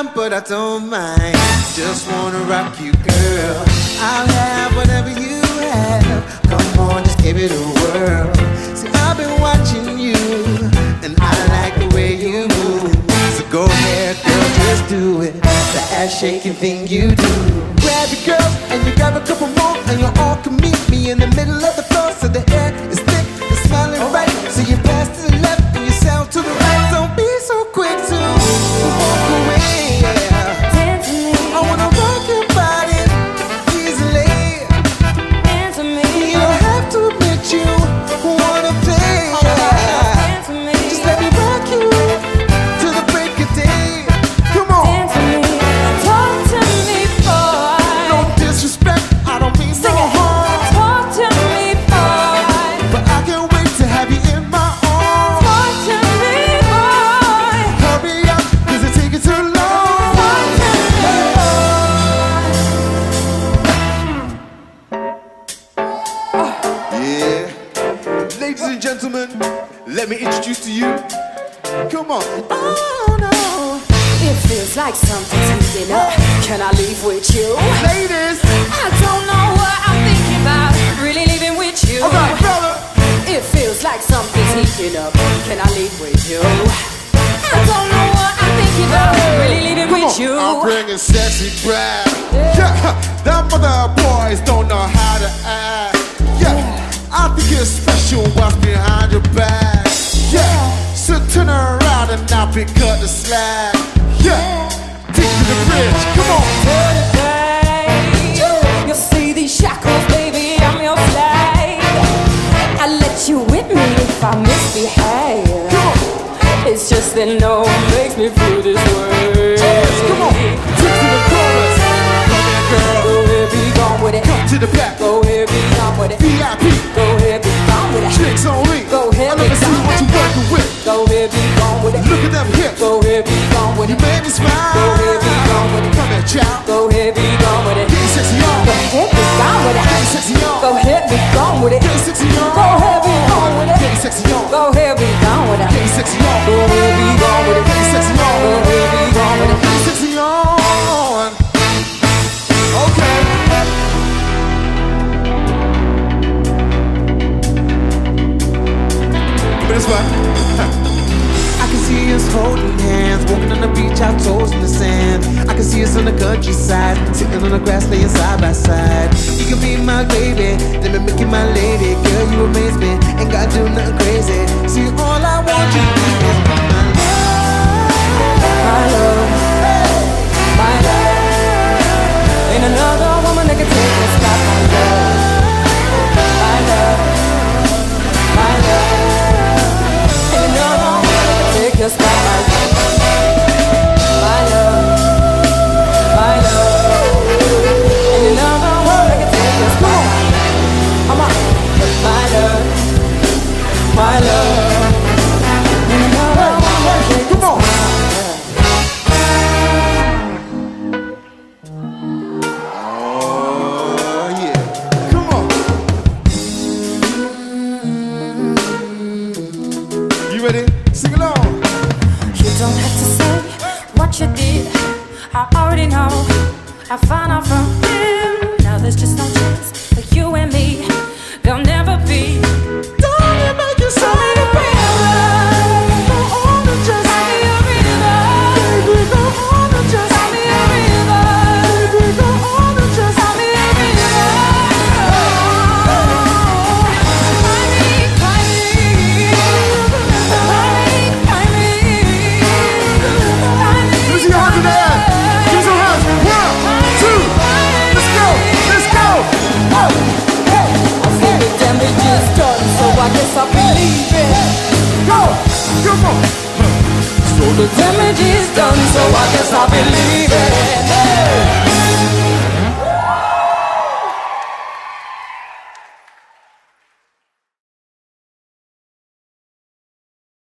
but I don't mind. Just wanna rock you, girl. I'll have whatever you have. Come on, just give it a whirl. See, I've been watching you, and I like the way you move. So go ahead, girl, just do it. The ass shaking thing you do. Grab your girls, and you grab a couple more, and you all can meet me in the middle of the floor. So the air is thick, it's smiling right. So you pass to the left, and you sound to the right. Don't be so quick to walk away, yeah. Dance to me. I wanna rock your body easily. Dance to me. You don't have to admit you wanna play, yeah. Dance to me. Just let me rock you till the break of day. Come on. Dance to me. Talk to me, boy. No disrespect, I don't mean Sing no it. harm, Talk to me, boy. but I can't wait to have you in my arms. Talk to me, boy. Hurry up, 'cause it's taking too long. Talk to me, Yeah. Ladies and gentlemen, let me introduce to you. Come on. Oh no. It feels like something's heating up. Can I leave with you? Ladies. I don't know what I'm thinking about. Really leaving with you. Alright, fella. It feels like something's heating up. Can I leave with you? I don't know what I'm thinking about. Really leaving Come with on. you. I'm bringing sexy brag. Yeah. Them other boys don't know how to act. Yeah. I think it's special what's behind your back. Yeah. So turn around and now pick up the slack. Yeah. Take to the bridge. Come on. You see these shackles, baby, I'm your slave. I let you with me if I misbehave. Come on. It's just that no one makes me feel this way. Come on. Take to the chorus. Come here, girl. Go ahead, be gone with it. Come to the back. Go ahead, be gone with it. VIP. Go ahead, be gone with it. Chicks only. Go ahead, I love to be see gone. what you working with. Go ahead, be gone with it. Look at them hips. Go ahead, be gone with You it. made me smile. Go ahead, be gone with it. Come here, child. Go ahead, be gone with it. Get sexy on. Go ahead, be gone with it. Get sexy on. Go ahead, be gone with it. Get sexy on. Go ahead, be gone with it. Get sexy on. Go ahead, be gone with it. Get sexy on. Go ahead, be gone with it. Get sexy on. Go ahead, be gone with it. Get sexy on. Okay. But it's what? I can see us holding hands, walking on the beach, our toes in the sand. I can see us on the countryside, sitting on the grass, laying side by side. You can be my baby, let me make you my lady. Girl, you amaze me, ain't gotta do nothing crazy. See, all I want you to do is be my love. My love, my love. Ain't another woman that can take this spot. My love, my love, my love. Ain't another woman that can take your spot. My love, my love. Ain't another woman that can take your spot. Come on, my love, my love. Ain't another woman that can take your spot. You ready? Sing along. You don't have to say what you did. I already know. I found out from him. Now there's just no chance for you and me. There'll never be. Don't you make it so So many